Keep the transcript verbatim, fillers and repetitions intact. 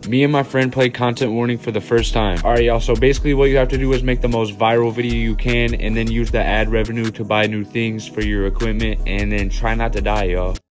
Me and my friend played content warning for the first time. All right, y'all, so basically what you have to do is make the most viral video you can and then use the ad revenue to buy new things for your equipment and then try not to die, y'all.